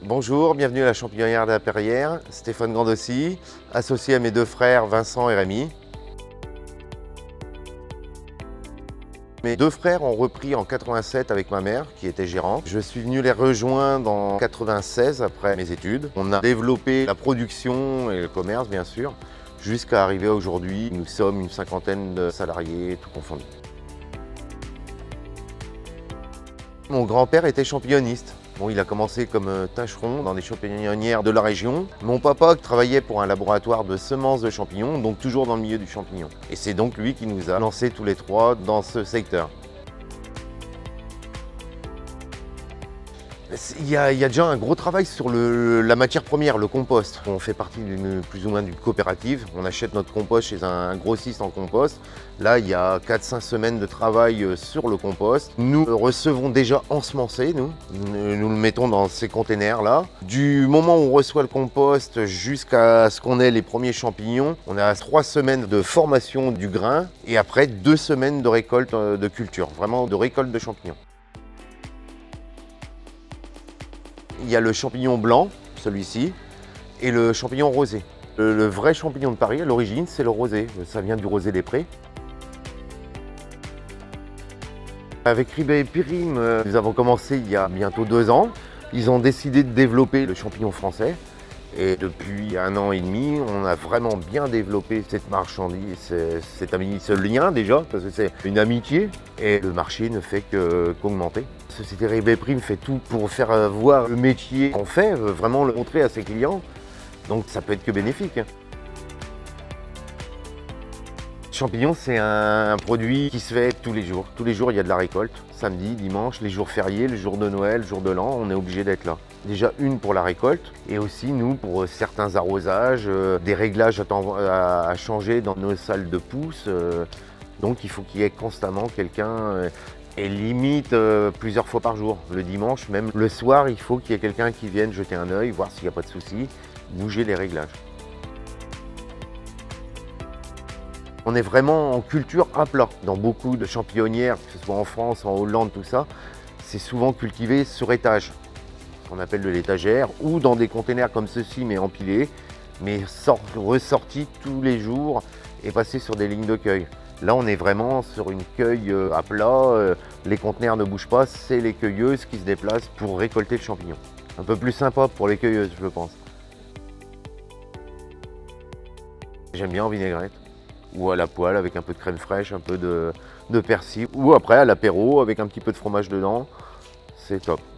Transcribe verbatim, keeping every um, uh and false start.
Bonjour, bienvenue à la Champignonnière de la Perrière, Stéphane Grandossi, associé à mes deux frères Vincent et Rémi. Mes deux frères ont repris en quatre-vingt-sept avec ma mère, qui était gérante. Je suis venu les rejoindre en quatre-vingt-seize après mes études. On a développé la production et le commerce, bien sûr, jusqu'à arriver aujourd'hui. Nous sommes une cinquantaine de salariés, tout confondu. Mon grand-père était champignonniste. Bon, il a commencé comme tâcheron dans des champignonnières de la région. Mon papa travaillait pour un laboratoire de semences de champignons, donc toujours dans le milieu du champignon. Et c'est donc lui qui nous a lancés tous les trois dans ce secteur. Il y, a, il y a déjà un gros travail sur le, la matière première, le compost. On fait partie d'une plus ou moins d'une coopérative. On achète notre compost chez un grossiste en compost. Là, il y a quatre cinq semaines de travail sur le compost. Nous recevons déjà ensemencé, nous. Nous le mettons dans ces containers-là. Du moment où on reçoit le compost jusqu'à ce qu'on ait les premiers champignons, on a trois semaines de formation du grain et après deux semaines de récolte de culture, vraiment de récolte de champignons. Il y a le champignon blanc, celui-ci, et le champignon rosé. Le, le vrai champignon de Paris, à l'origine, c'est le rosé. Ça vient du rosé des prés. Avec Ribet et Pyrim, nous avons commencé il y a bientôt deux ans. Ils ont décidé de développer le champignon français. Et depuis un an et demi, on a vraiment bien développé cette marchandise, cet ami, ce lien déjà, parce que c'est une amitié. Et le marché ne fait qu'augmenter. La société Ribet et Pyrim fait tout pour faire voir le métier qu'on fait, vraiment le montrer à ses clients. Donc ça peut être que bénéfique. Le champignon, c'est un produit qui se fait tous les jours. Tous les jours, il y a de la récolte. Samedi, dimanche, les jours fériés, le jour de Noël, le jour de l'an, on est obligé d'être là. Déjà une pour la récolte et aussi nous pour certains arrosages, euh, des réglages à, à changer dans nos salles de pousse. Euh, donc il faut qu'il y ait constamment quelqu'un euh, et limite euh, plusieurs fois par jour. Le dimanche, même le soir, il faut qu'il y ait quelqu'un qui vienne jeter un œil, voir s'il n'y a pas de souci, bouger les réglages. On est vraiment en culture à plat. Dans beaucoup de champignonnières, que ce soit en France, en Hollande, tout ça, c'est souvent cultivé sur étage, qu'on appelle de l'étagère, ou dans des containers comme ceci, mais empilés, mais ressortis tous les jours et passés sur des lignes de cueil. Là, on est vraiment sur une cueille à plat, les conteneurs ne bougent pas, c'est les cueilleuses qui se déplacent pour récolter le champignon. Un peu plus sympa pour les cueilleuses, je pense. J'aime bien en vinaigrette, ou à la poêle avec un peu de crème fraîche, un peu de, de persil, ou après à l'apéro avec un petit peu de fromage dedans, c'est top.